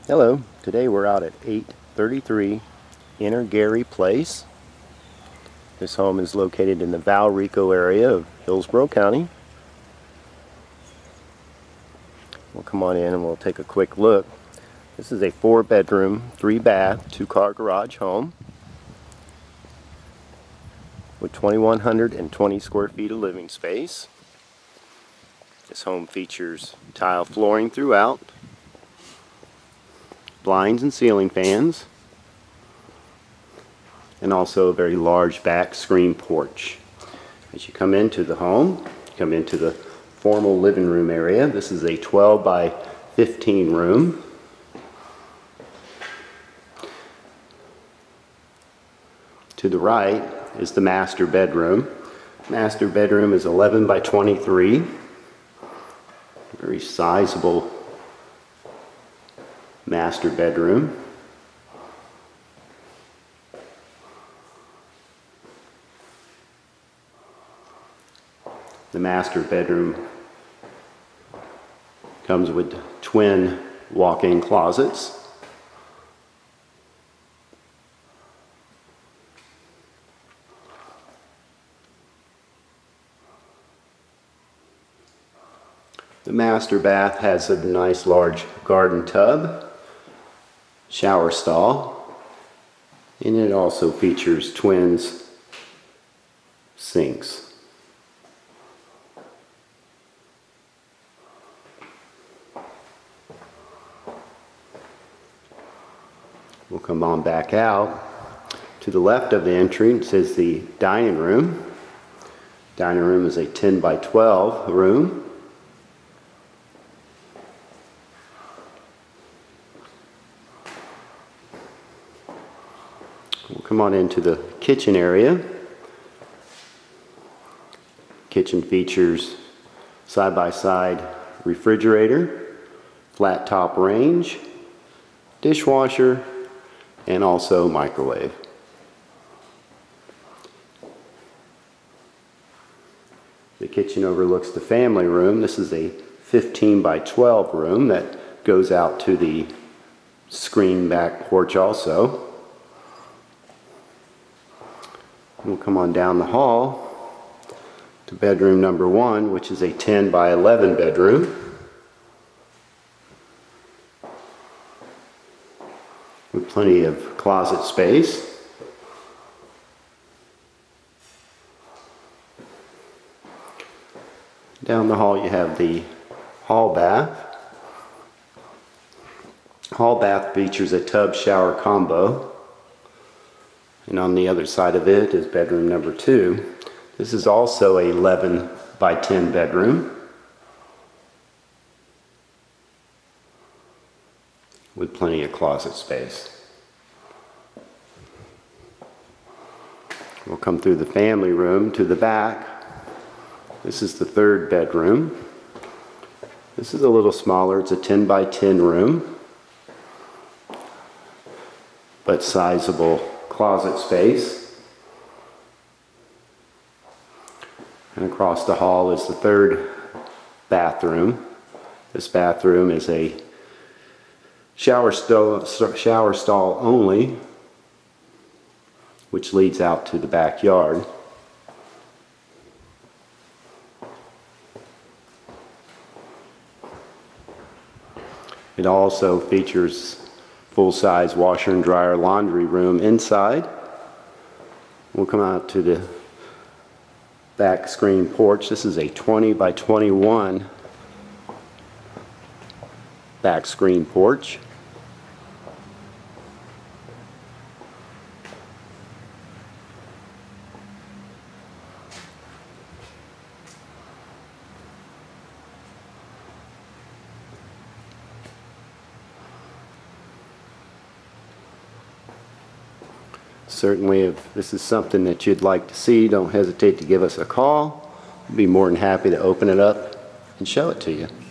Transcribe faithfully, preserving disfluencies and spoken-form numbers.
Hello, today we're out at eight thirty-three Innergary Place. This home is located in the Valrico area of Hillsborough County. We'll come on in and we'll take a quick look. This is a four bedroom, three bath, two car garage home with two thousand one hundred twenty square feet of living space. This home features tile flooring throughout, blinds and ceiling fans, and also a very large back screen porch. As you come into the home, you come into the formal living room area. This is a twelve by fifteen room. To the right is the master bedroom. Master bedroom is eleven by twenty-three. Very sizable master bedroom. The master bedroom comes with twin walk-in closets. The master bath has a nice large garden tub, shower stall, and it also features twins sinks. We'll come on back out. To the left of the entrance is the dining room. Dining room is a ten by twelve room. We'll come on into the kitchen area. Kitchen features side-by-side refrigerator, flat top range, dishwasher, and also microwave. The kitchen overlooks the family room. This is a fifteen by twelve room that goes out to the screen back porch also. We'll come on down the hall to bedroom number one, which is a ten by eleven bedroom with plenty of closet space. Down the hall you have the hall bath. Hall bath features a tub shower combo. And on the other side of it is bedroom number two. This is also a eleven by ten bedroom with plenty of closet space. We'll come through the family room to the back. This is the third bedroom. This is a little smaller. It's a ten by ten room, but sizable closet space. And across the hall is the third bathroom. This bathroom is a shower stall, shower stall only, which leads out to the backyard. It also features full-size washer and dryer laundry room inside. We'll come out to the back screen porch. This is a twenty by twenty-one back screen porch. Certainly, if this is something that you'd like to see, don't hesitate to give us a call. We'd be more than happy to open it up and show it to you.